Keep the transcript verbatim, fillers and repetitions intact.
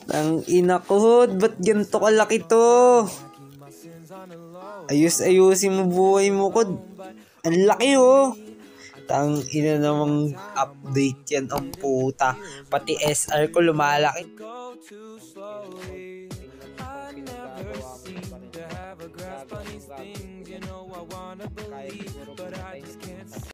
Tang ina ko, Hod, ba't ganito kalaki to? Ayus-ayusin mo buhay mo, Kod. Ang laki, oh. Tang ina namang update yan ang puta. Pati S R ko lumalaki.